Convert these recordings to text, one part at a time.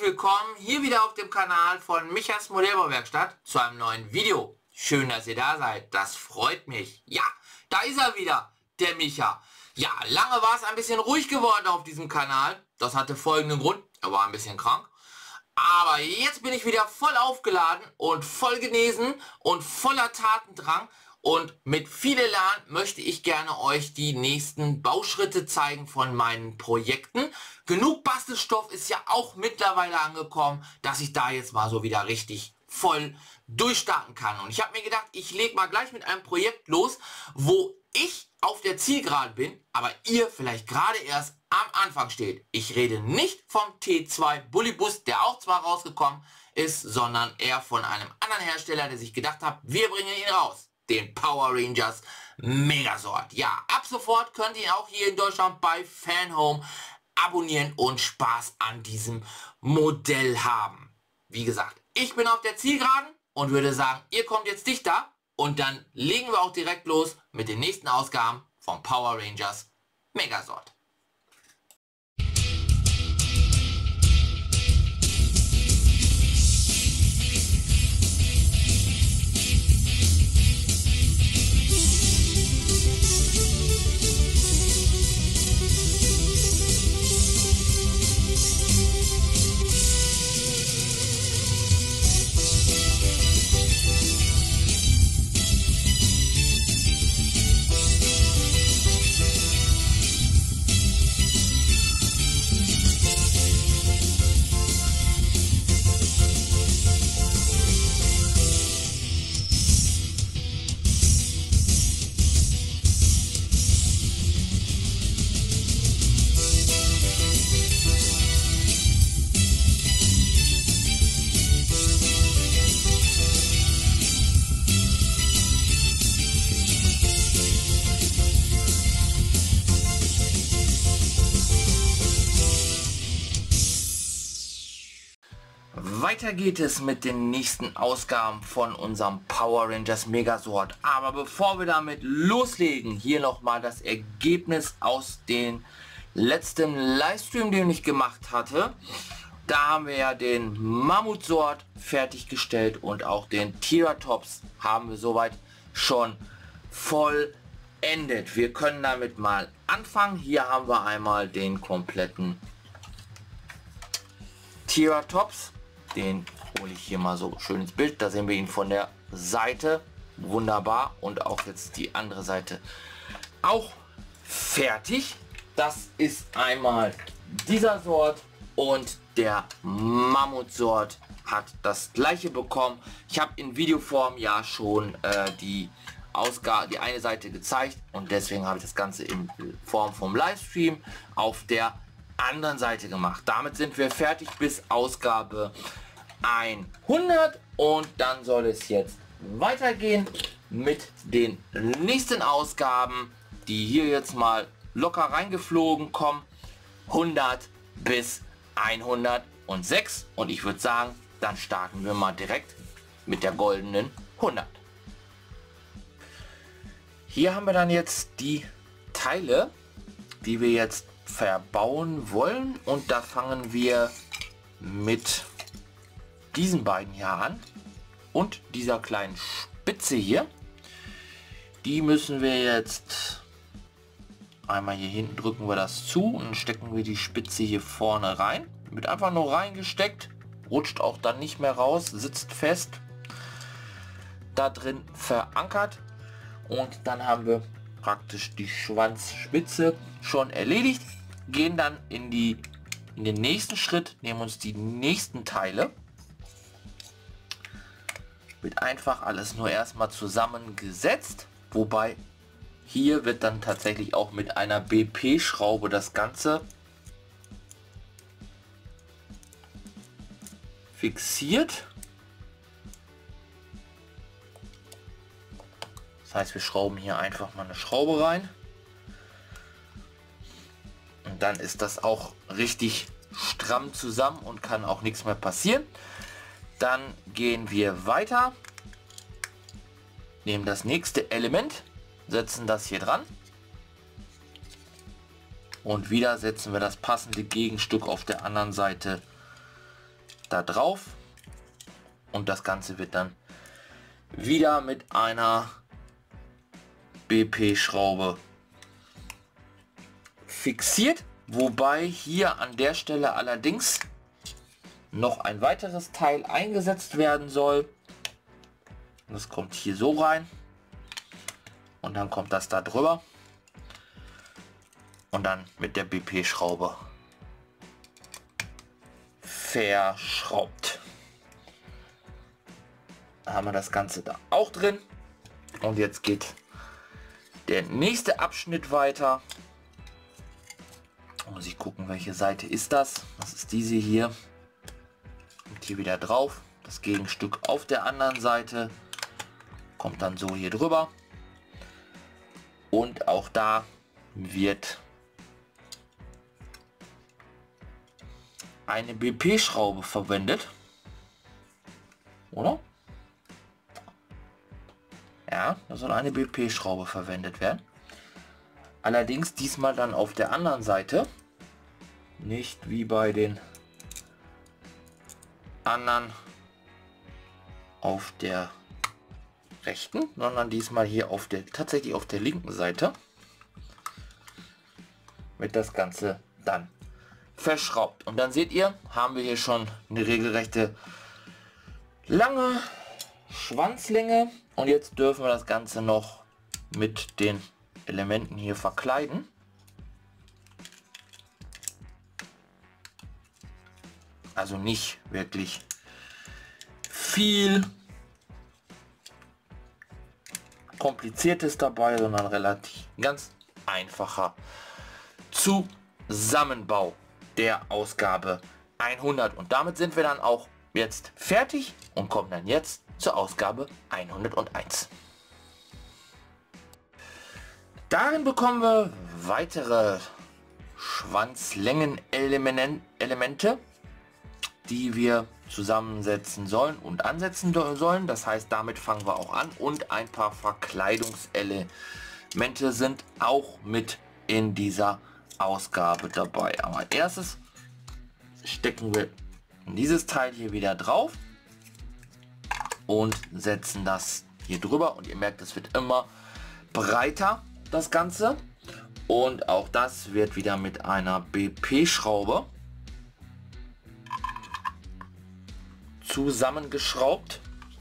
willkommen hier wieder auf dem Kanal von Michas Modellbauwerkstatt zu einem neuen Video. Schön, dass ihr da seid, das freut mich. Ja, da ist er wieder, der Micha. Ja, lange war es ein bisschen ruhig geworden auf diesem Kanal. Das hatte folgenden Grund, er war ein bisschen krank. Aber jetzt bin ich wieder voll aufgeladen und voll genesen und voller Tatendrang. Und mit viel Elan möchte ich gerne euch die nächsten Bauschritte zeigen von meinen Projekten. Genug Bastelstoff ist ja auch mittlerweile angekommen, dass ich da jetzt mal so wieder richtig voll durchstarten kann. Und ich habe mir gedacht, ich lege mal gleich mit einem Projekt los, wo ich auf der Zielgeraden bin, aber ihr vielleicht gerade erst am Anfang steht. Ich rede nicht vom T2 Bullybus, der auch zwar rausgekommen ist, sondern eher von einem anderen Hersteller, der sich gedacht hat, wir bringen ihn raus. Den Power Rangers Megazord. Ja, ab sofort könnt ihr auch hier in Deutschland bei Fanhome abonnieren und Spaß an diesem Modell haben. Wie gesagt, ich bin auf der Zielgeraden und würde sagen, ihr kommt jetzt dichter und dann legen wir auch direkt los mit den nächsten Ausgaben vom Power Rangers Megazord. Weiter geht es mit den nächsten Ausgaben von unserem Power Rangers Megazord. Aber bevor wir damit loslegen, hier nochmal das Ergebnis aus dem letzten Livestream, den ich gemacht hatte. Da haben wir ja den Mammutzord fertiggestellt und auch den Triceratops haben wir soweit schon vollendet. Wir können damit mal anfangen. Hier haben wir einmal den kompletten Triceratops. Den hole ich hier mal so schön ins Bild. Da sehen wir ihn von der Seite. Wunderbar. Und auch jetzt die andere Seite auch fertig. Das ist einmal dieser Sort und der Mammutzord hat das gleiche bekommen. Ich habe in Videoform ja schon die eine Seite gezeigt und deswegen habe ich das Ganze in Form vom Livestream auf der anderen Seite gemacht. Damit sind wir fertig bis Ausgabe 100 und dann soll es jetzt weitergehen mit den nächsten Ausgaben, die hier jetzt mal locker reingeflogen kommen. 100 bis 106 und ich würde sagen, dann starten wir mal direkt mit der goldenen 100. Hier haben wir dann jetzt die Teile, die wir jetzt verbauen wollen und da fangen wir mit diesen beiden hier an und dieser kleinen Spitze hier. Die müssen wir jetzt einmal hier hinten, drücken wir das zu und stecken wir die Spitze hier vorne rein. Wird einfach nur reingesteckt, rutscht auch dann nicht mehr raus, sitzt fest, da drin verankert und dann haben wir praktisch die Schwanzspitze schon erledigt. Gehen dann in den nächsten Schritt, nehmen uns die nächsten Teile. Wird einfach alles nur erstmal zusammengesetzt, wobei hier wird dann tatsächlich auch mit einer BP-Schraube das Ganze fixiert. Das heißt, wir schrauben hier einfach mal eine Schraube rein und dann ist das auch richtig stramm zusammen und kann auch nichts mehr passieren. Dann gehen wir weiter, nehmen das nächste Element, setzen das hier dran und wieder setzen wir das passende Gegenstück auf der anderen Seite da drauf und das Ganze wird dann wieder mit einer BP-Schraube fixiert, wobei hier an der Stelle allerdings noch ein weiteres Teil eingesetzt werden soll. Das kommt hier so rein und dann kommt das da drüber und dann mit der BP-Schraube verschraubt. Da haben wir das Ganze da auch drin und jetzt geht der nächste Abschnitt weiter. Muss ich gucken, welche Seite ist das? Das ist diese hier. Und hier wieder drauf. Das Gegenstück auf der anderen Seite kommt dann so hier drüber. Und auch da wird eine BP-Schraube verwendet. Oder? Ja, da soll eine BP-Schraube verwendet werden. Allerdings diesmal dann auf der anderen Seite. Nicht wie bei den anderen auf der rechten, sondern diesmal hier auf der, tatsächlich auf der linken Seite. Wird das Ganze dann verschraubt. Und dann seht ihr, haben wir hier schon eine regelrechte lange Schwanzlänge. Und jetzt dürfen wir das Ganze noch mit den Elementen hier verkleiden. Also nicht wirklich viel Kompliziertes dabei, sondern relativ ganz einfacher Zusammenbau der Ausgabe 100. Und damit sind wir dann auch jetzt fertig und kommen dann jetzt zur Ausgabe 101. Darin bekommen wir weitere Schwanzlängen-Elemente, die wir zusammensetzen sollen und ansetzen sollen. Das heißt, damit fangen wir auch an und ein paar Verkleidungselemente sind auch mit in dieser Ausgabe dabei. Aber als erstes stecken wir dieses Teil hier wieder drauf und setzen das hier drüber und ihr merkt, es wird immer breiter, das Ganze, und auch das wird wieder mit einer BP-Schraube zusammengeschraubt,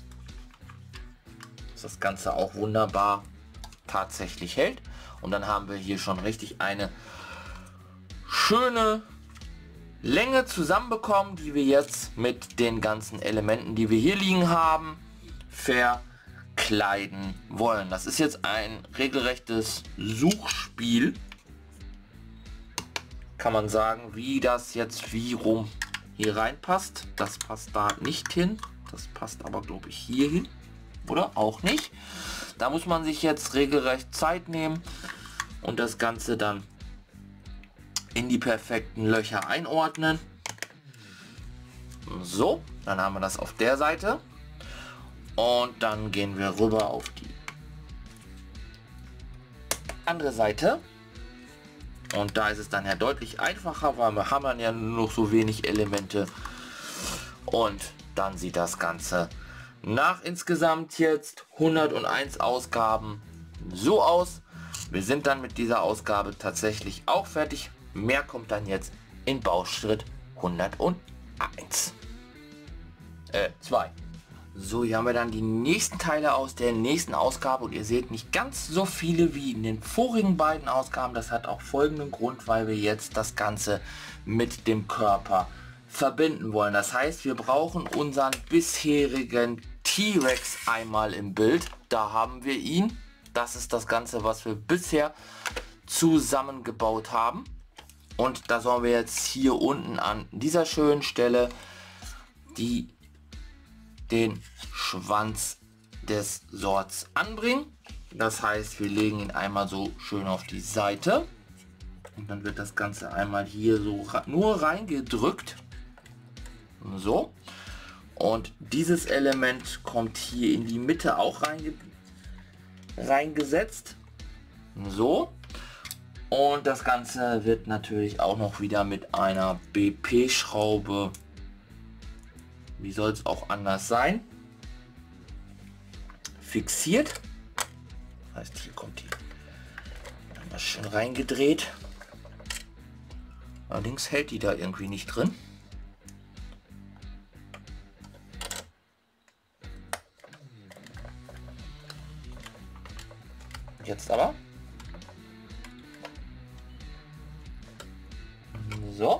dass das Ganze auch wunderbar tatsächlich hält. Und dann haben wir hier schon richtig eine schöne Länge zusammenbekommen, die wir jetzt mit den ganzen Elementen, die wir hier liegen haben, verkleiden wollen. Das ist jetzt ein regelrechtes Suchspiel, kann man sagen, wie das jetzt wie rum hier reinpasst. Das passt da nicht hin, das passt aber, glaube ich, hier hin, oder auch nicht. Da muss man sich jetzt regelrecht Zeit nehmen und das Ganze dann in die perfekten Löcher einordnen. So, dann haben wir das auf der Seite und dann gehen wir rüber auf die andere Seite und da ist es dann ja deutlich einfacher, weil wir haben dann ja nur noch so wenig Elemente und dann sieht das Ganze nach insgesamt jetzt 101 Ausgaben so aus. Wir sind dann mit dieser Ausgabe tatsächlich auch fertig. Mehr kommt dann jetzt in Bauschritt 101. 2. So, hier haben wir dann die nächsten Teile aus der nächsten Ausgabe und ihr seht nicht ganz so viele wie in den vorigen beiden Ausgaben. Das hat auch folgenden Grund, weil wir jetzt das Ganze mit dem Körper verbinden wollen. Das heißt, wir brauchen unseren bisherigen T-Rex einmal im Bild. Da haben wir ihn. Das ist das Ganze, was wir bisher zusammengebaut haben. Und da sollen wir jetzt hier unten an dieser schönen Stelle den Schwanz des Sorts anbringen. Das heißt, wir legen ihn einmal so schön auf die Seite. Und dann wird das Ganze einmal hier so nur reingedrückt. So. Und dieses Element kommt hier in die Mitte auch reingesetzt. So. Und das Ganze wird natürlich auch noch wieder mit einer BP-Schraube wie soll es auch anders sein, fixiert. Das heißt, hier kommt die einmal schön reingedreht. Allerdings hält die da irgendwie nicht drin. Jetzt aber. So.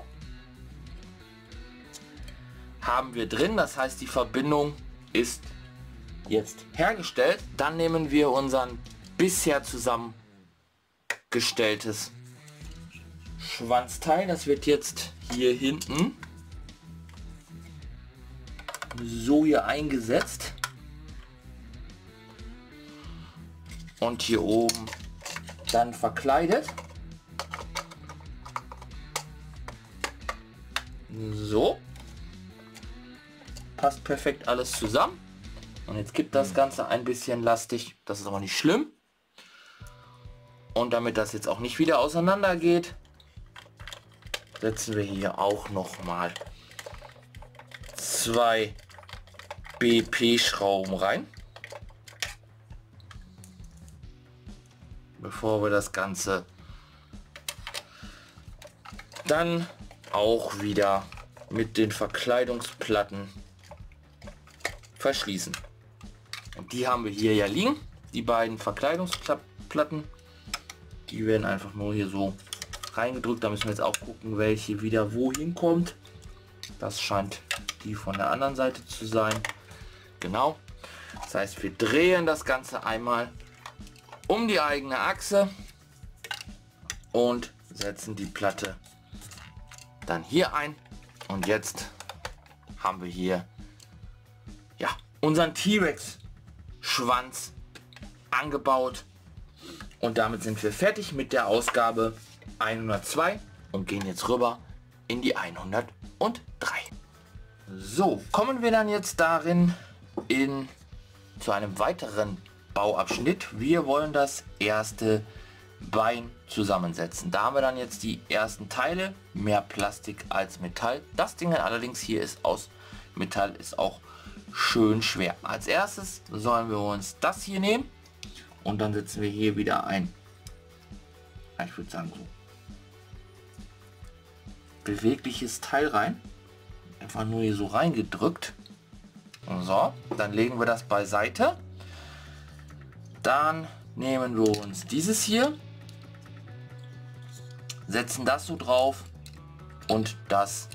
Haben wir drin, das heißt, die Verbindung ist jetzt hergestellt. Dann nehmen wir unseren bisher zusammengestelltes Schwanzteil. Das wird jetzt hier hinten so hier eingesetzt. Und hier oben dann verkleidet. So. Passt perfekt alles zusammen. Und jetzt gibt das Ganze ein bisschen lastig. Das ist aber nicht schlimm. Und damit das jetzt auch nicht wieder auseinander geht, setzen wir hier auch noch mal 2 BP-Schrauben rein. Bevor wir das Ganze dann auch wieder mit den Verkleidungsplatten verschließen. Und die haben wir hier ja liegen, die beiden Verkleidungsplatten. Die werden einfach nur hier so reingedrückt. Da müssen wir jetzt auch gucken, welche wieder wohin kommt. Das scheint die von der anderen Seite zu sein. Genau. Das heißt, wir drehen das Ganze einmal um die eigene Achse und setzen die Platte dann hier ein. Und jetzt haben wir hier ja unseren T-Rex Schwanz angebaut. Und damit sind wir fertig mit der Ausgabe 102 und gehen jetzt rüber in die 103. So, kommen wir dann jetzt darin zu einem weiteren Bauabschnitt. Wir wollen das erste Bein zusammensetzen. Da haben wir dann jetzt die ersten Teile, mehr Plastik als Metall. Das Ding allerdings hier ist aus Metall, ist auch schön schwer. Als erstes sollen wir uns das hier nehmen und dann setzen wir hier wieder ein, ich würde sagen so bewegliches Teil rein. Einfach nur hier so reingedrückt. So, dann legen wir das beiseite. Dann nehmen wir uns dieses hier, setzen das so drauf und das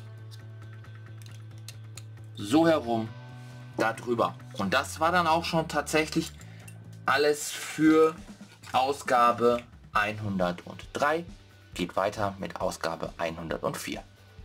so herum darüber. Und das war dann auch schon tatsächlich alles für Ausgabe 103. Geht weiter mit Ausgabe 104.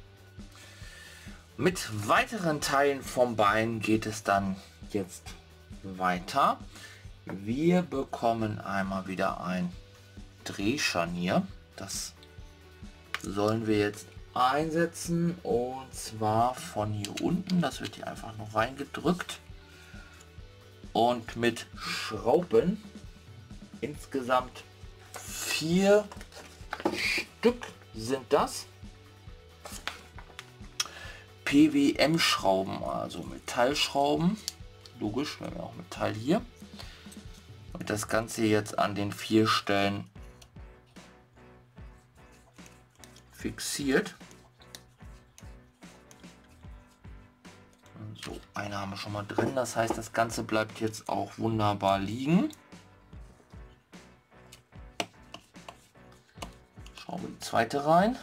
Mit weiteren Teilen vom Bein geht es dann jetzt weiter. Wir bekommen einmal wieder ein Drehscharnier. Das sollen wir jetzt einsetzen und zwar von hier unten. Das wird hier einfach noch reingedrückt und mit Schrauben, insgesamt 4 Stück sind das. PWM-Schrauben, also Metallschrauben. Logisch, wir haben ja auch Metall hier. Und das Ganze jetzt an den 4 Stellen fixiert. So, eine haben wir schon mal drin. Das heißt, das Ganze bleibt jetzt auch wunderbar liegen. Schauen wir die zweite rein.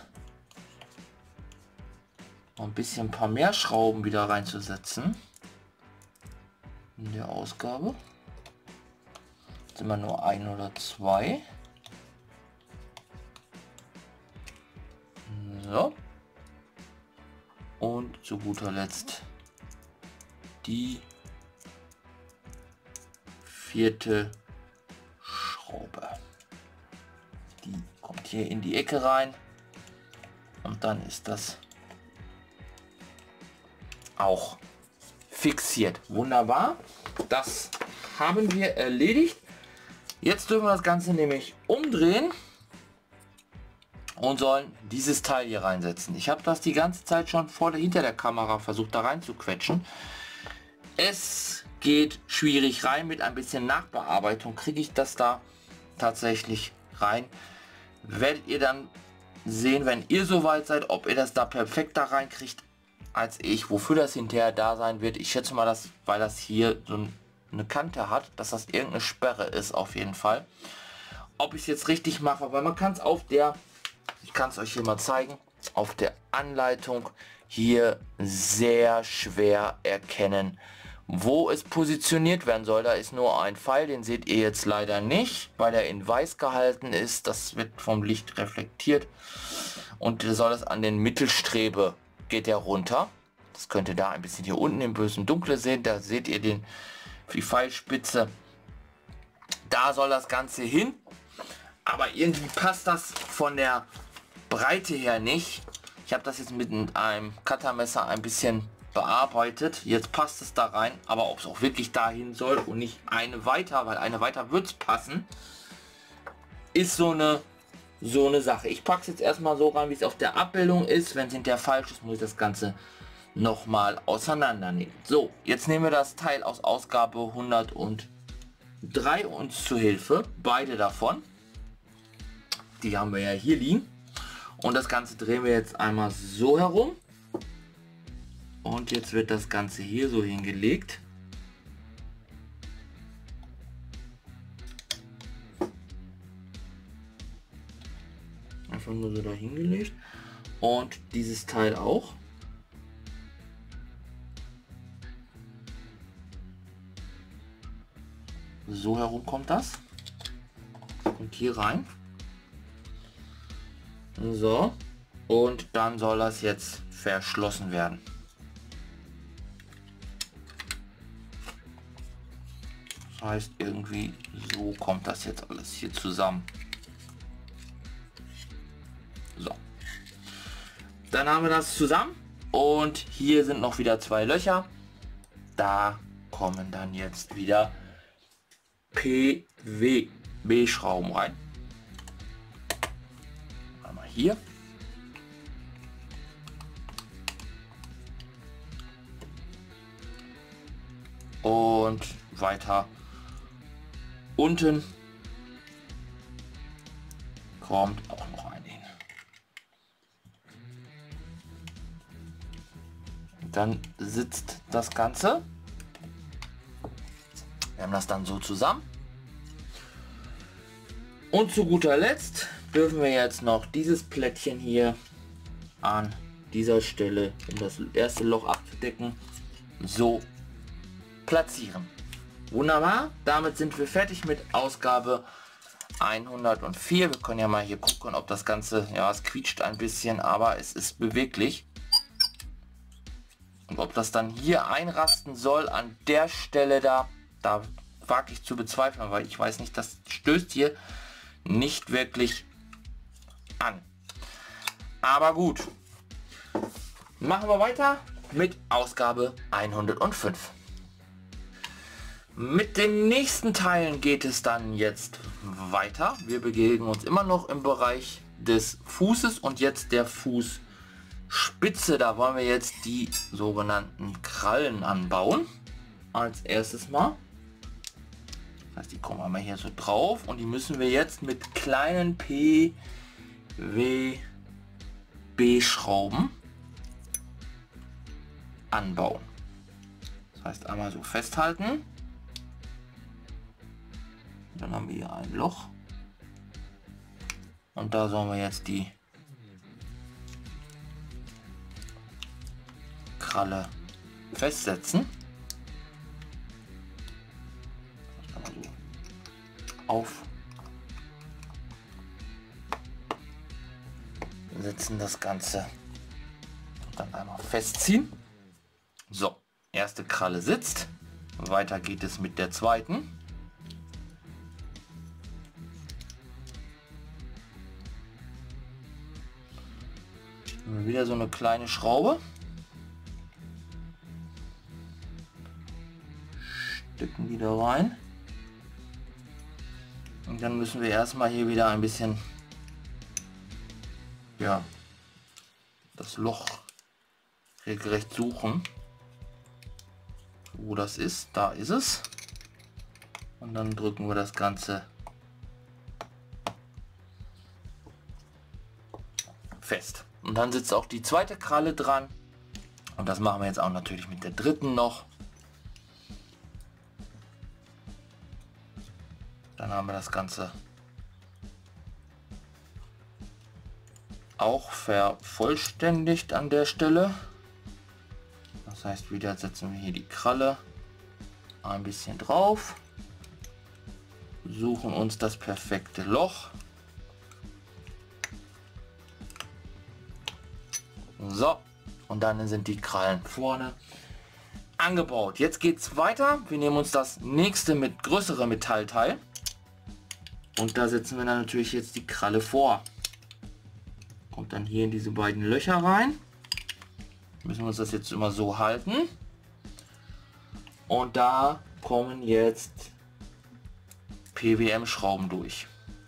Noch ein paar mehr Schrauben wieder reinzusetzen in der Ausgabe. Jetzt sind wir nur 1 oder 2. So. Und zu guter Letzt die 4. Schraube. Die kommt hier in die Ecke rein und dann ist das auch fixiert. Wunderbar. Das haben wir erledigt. Jetzt dürfen wir das Ganze nämlich umdrehen. und sollen dieses Teil hier reinsetzen. Ich habe das die ganze Zeit schon hinter der Kamera versucht da rein zu quetschen. Es geht schwierig rein. Mit ein bisschen Nachbearbeitung kriege ich das da tatsächlich rein. Werdet ihr dann sehen, wenn ihr soweit seid, ob ihr das da perfekt da reinkriegt als ich. Wofür das hinterher da sein wird, ich schätze mal, dass, weil das hier so eine Kante hat, dass das irgendeine Sperre ist auf jeden Fall. Ob ich es jetzt richtig mache, weil man kann es auf der, ich kann es euch hier mal zeigen, auf der Anleitung hier sehr schwer erkennen, wo es positioniert werden soll. Da ist nur ein Pfeil, den seht ihr jetzt leider nicht, weil er in weiß gehalten ist. Das wird vom Licht reflektiert und soll das an den Mittelstrebe, geht der runter. Das könnt ihr da ein bisschen hier unten im bösen Dunkle sehen. Da seht ihr die Pfeilspitze. Da soll das Ganze hin. Aber irgendwie passt das von der Breite her nicht. Ich habe das jetzt mit einem Cuttermesser ein bisschen bearbeitet. Jetzt passt es da rein. Aber ob es auch wirklich dahin soll und nicht eine weiter, weil eine weiter wird es passen, ist so eine Sache. Ich packe es jetzt erstmal so rein, wie es auf der Abbildung ist. Wenn es hinterher falsch ist, muss ich das Ganze nochmal auseinandernehmen. So, jetzt nehmen wir das Teil aus Ausgabe 103 uns zu Hilfe. Beide davon. Die haben wir ja hier liegen. Und das Ganze drehen wir jetzt einmal so herum. Und jetzt wird das Ganze hier so hingelegt. Einfach nur so da hingelegt. Und dieses Teil auch. So herum kommt das. Und hier rein. So. Und dann soll das jetzt verschlossen werden. Das heißt, irgendwie so kommt das jetzt alles hier zusammen. So. Dann haben wir das zusammen. Und hier sind noch wieder 2 Löcher. Da kommen dann jetzt wieder PVB-Schrauben rein. Einmal hier. Und weiter unten kommt auch noch ein hin. Dann sitzt das Ganze. Wir haben das dann so zusammen. Und zu guter Letzt dürfen wir jetzt noch dieses Plättchen hier an dieser Stelle, um das erste Loch abzudecken, so platzieren. Wunderbar, damit sind wir fertig mit Ausgabe 104. Wir können ja mal hier gucken, ob das Ganze, ja, es quietscht ein bisschen, aber es ist beweglich. Und ob das dann hier einrasten soll an der Stelle da wage ich zu bezweifeln, weil ich weiß nicht, das stößt hier nicht wirklich an. Aber gut, machen wir weiter mit Ausgabe 105. Mit den nächsten Teilen geht es dann jetzt weiter. Wir begegnen uns immer noch im Bereich des Fußes und jetzt der Fußspitze. Da wollen wir jetzt die sogenannten Krallen anbauen. Als erstes mal. Das heißt, die kommen einmal hier so drauf und die müssen wir jetzt mit kleinen PVB-Schrauben anbauen. Das heißt, einmal so festhalten. Dann haben wir hier ein Loch und da sollen wir jetzt die Kralle festsetzen. Auf setzen das Ganze dann einmal festziehen. So, erste Kralle sitzt. Weiter geht es mit der zweiten. Wieder so eine kleine Schraube. Stecken die da rein. Und dann müssen wir erstmal hier wieder ein bisschen ja, das Loch regelrecht suchen, wo das ist. Da ist es. Und dann drücken wir das Ganze fest. Und dann sitzt auch die zweite Kralle dran. Und das machen wir jetzt auch natürlich mit der dritten noch. Dann haben wir das Ganze auch vervollständigt an der Stelle. Das heißt, wieder setzen wir hier die Kralle ein bisschen drauf, suchen uns das perfekte Loch. So, und dann sind die Krallen vorne angebaut. Jetzt geht es weiter. Wir nehmen uns das nächste mit größere Metallteil und da setzen wir dann natürlich jetzt die Kralle vor. Kommt dann hier in diese beiden Löcher rein. Müssen wir uns das jetzt immer so halten. Und da kommen jetzt PWM-Schrauben durch.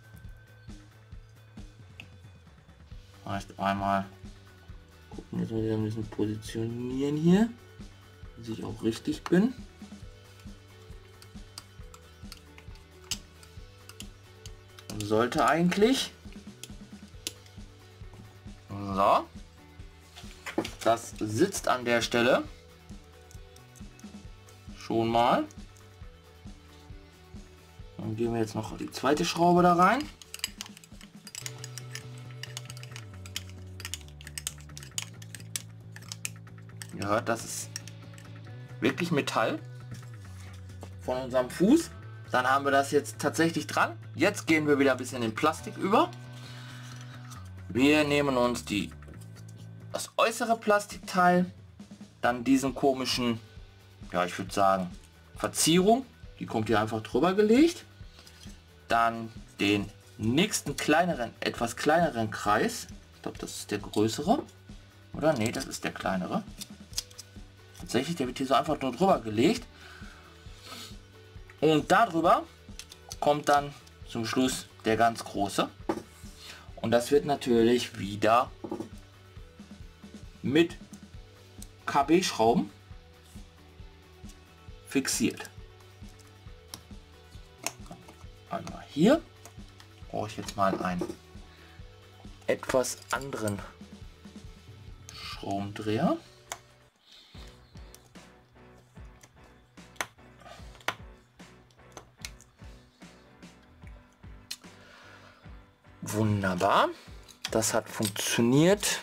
Heißt einmal gucken, jetzt mal ein bisschen positionieren hier, dass ich auch richtig bin. Sollte eigentlich. So. Das sitzt an der Stelle schon mal. Dann geben wir jetzt noch die zweite Schraube da rein. Ihr hört, das ist wirklich Metall von unserem Fuß. Dann haben wir das jetzt tatsächlich dran. Jetzt gehen wir wieder ein bisschen in Plastik über. Wir nehmen uns das äußere Plastikteil, dann diesen komischen, ja, ich würde sagen, Verzierung, die kommt hier einfach drüber gelegt. Dann den nächsten kleineren, etwas kleineren Kreis. Ich glaube, das ist der größere. Oder? Nee, das ist der kleinere. Tatsächlich, der wird hier so einfach nur drüber gelegt. Und darüber kommt dann zum Schluss der ganz große. Und das wird natürlich wieder mit KB-Schrauben fixiert. Einmal hier. Brauche ich jetzt mal einen etwas anderen Schraubendreher. Wunderbar, das hat funktioniert.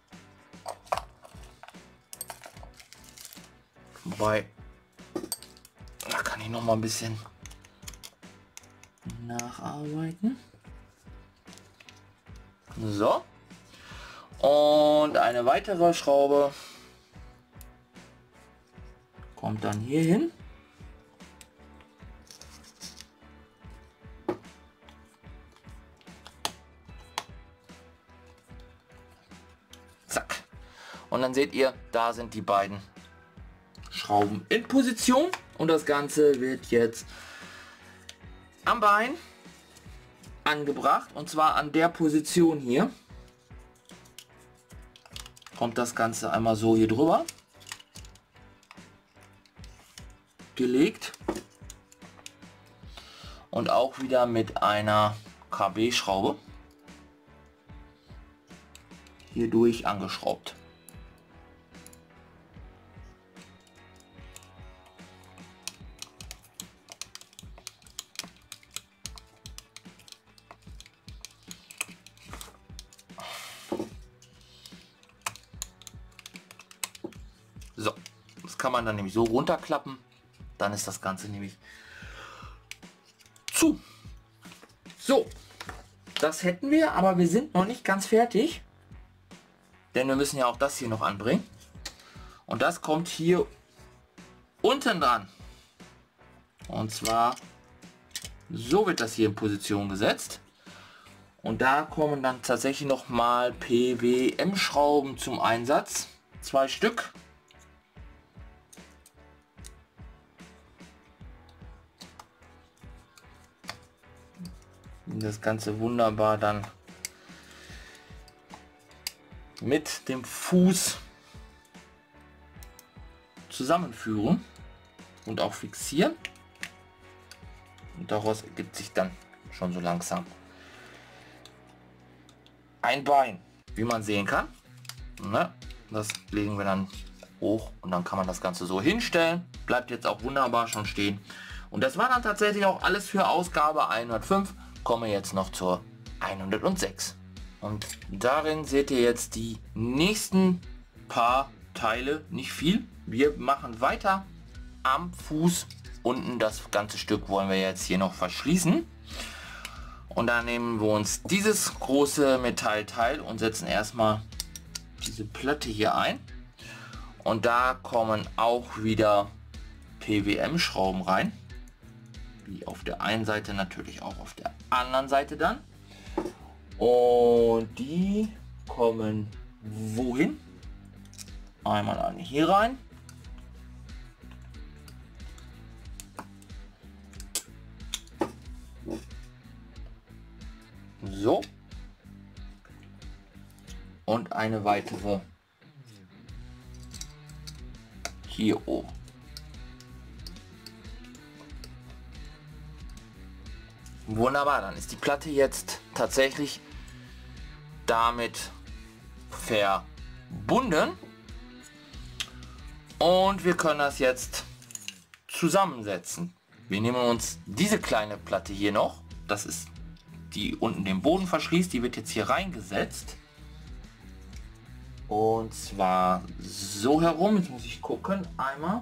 Wobei, da kann ich noch mal ein bisschen nacharbeiten. So, und eine weitere Schraube kommt dann hier hin. Zack. Und dann seht ihr, da sind die beiden Schrauben in Position und das Ganze wird jetzt am Bein angebracht und zwar an der Position hier. Kommt das Ganze einmal so hier drüber gelegt und auch wieder mit einer KB-Schraube hier durch angeschraubt. So, das kann man dann nämlich so runterklappen, dann ist das Ganze nämlich zu. So, das hätten wir, aber wir sind noch nicht ganz fertig, denn wir müssen ja auch das hier noch anbringen und das kommt hier unten dran und zwar so wird das hier in Position gesetzt und da kommen dann tatsächlich noch mal PWM-Schrauben zum Einsatz, 2 Stück. Das Ganze wunderbar dann mit dem Fuß zusammenführen und auch fixieren. Und daraus ergibt sich dann schon so langsam ein Bein, wie man sehen kann. Ne? Das legen wir dann hoch und dann kann man das Ganze so hinstellen. Bleibt jetzt auch wunderbar schon stehen. Und das war dann tatsächlich auch alles für Ausgabe 105. Komme jetzt noch zur 106. Und darin seht ihr jetzt die nächsten paar Teile, nicht viel. Wir machen weiter am Fuß. Unten das ganze Stück wollen wir jetzt hier noch verschließen. Und dann nehmen wir uns dieses große Metallteil und setzen erstmal diese Platte hier ein. Und da kommen auch wieder PWM-Schrauben rein. Wie auf der einen Seite, natürlich auch auf der anderen Seite dann. Und die kommen wohin? Einmal an hier rein. So. Und eine weitere hier oben. Wunderbar, dann ist die Platte jetzt tatsächlich damit verbunden. Und wir können das jetzt zusammensetzen. Wir nehmen uns diese kleine Platte hier noch. Das ist die unten den Boden verschließt. Die wird jetzt hier reingesetzt. Und zwar so herum. Jetzt muss ich gucken. Einmal.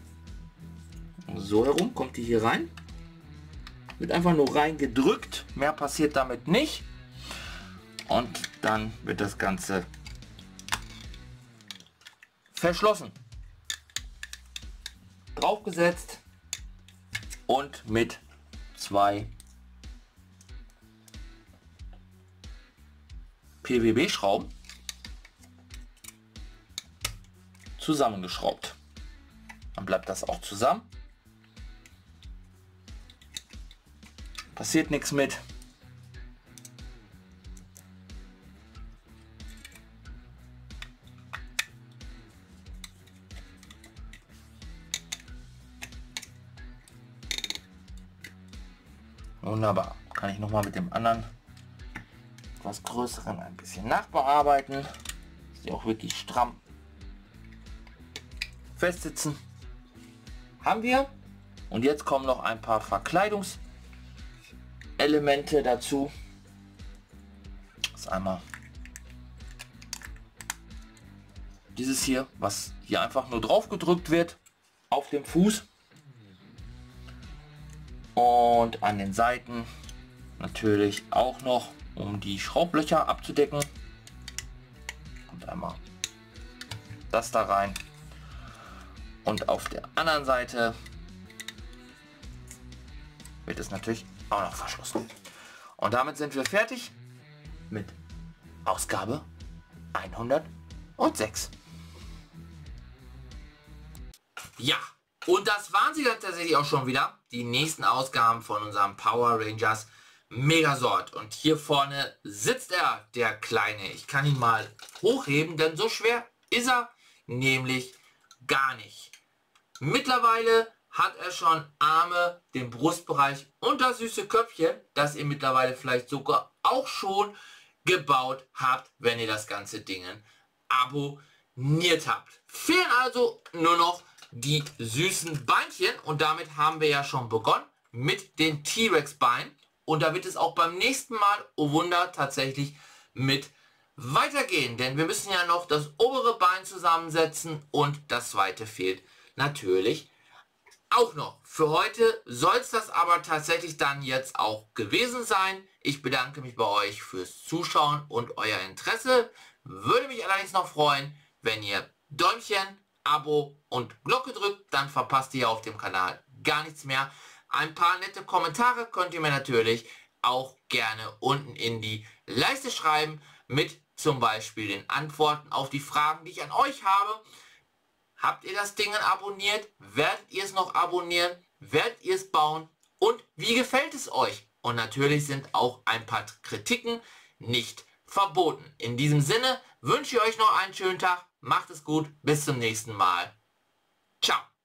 So herum kommt die hier rein. Wird einfach nur reingedrückt. Mehr passiert damit nicht. Und dann wird das Ganze verschlossen. Draufgesetzt. Und mit zwei PWB-Schrauben zusammengeschraubt. Dann bleibt das auch zusammen. Passiert nichts mit. Wunderbar. Kann ich noch mal mit dem anderen etwas größeren ein bisschen nachbearbeiten. Dass die auch wirklich stramm festsitzen. Haben wir. Und jetzt kommen noch ein paar Verkleidungselemente dazu. Das ist einmal dieses hier, was hier einfach nur drauf gedrückt wird auf dem Fuß. Und an den Seiten natürlich auch noch, um die Schraublöcher abzudecken. Und einmal das da rein. Und auf der anderen Seite wird es natürlich auch noch verschlossen. Und damit sind wir fertig mit Ausgabe 106. Ja, und das waren sie dann tatsächlich auch schon wieder. Die nächsten Ausgaben von unserem Power Rangers Megazord. Und hier vorne sitzt er, der Kleine. Ich kann ihn mal hochheben, denn so schwer ist er nämlich gar nicht. Mittlerweile hat er schon Arme, den Brustbereich und das süße Köpfchen, das ihr mittlerweile vielleicht sogar auch schon gebaut habt, wenn ihr das ganze Ding abonniert habt. Fehlen also nur noch die süßen Beinchen und damit haben wir ja schon begonnen mit den T-Rex-Beinen und da wird es auch beim nächsten Mal, oh Wunder, tatsächlich mit weitergehen, denn wir müssen ja noch das obere Bein zusammensetzen und das zweite fehlt natürlich auch noch. Für heute soll es das aber tatsächlich dann jetzt auch gewesen sein. Ich bedanke mich bei euch fürs Zuschauen und euer Interesse. Würde mich allerdings noch freuen, wenn ihr Däumchen, Abo und Glocke drückt, dann verpasst ihr auf dem Kanal gar nichts mehr. Ein paar nette Kommentare könnt ihr mir natürlich auch gerne unten in die Leiste schreiben, mit zum Beispiel den Antworten auf die Fragen, die ich an euch habe. Habt ihr das Ding abonniert? Werdet ihr es noch abonnieren? Werdet ihr es bauen? Und wie gefällt es euch? Und natürlich sind auch ein paar Kritiken nicht verboten. In diesem Sinne wünsche ich euch noch einen schönen Tag. Macht es gut. Bis zum nächsten Mal. Ciao.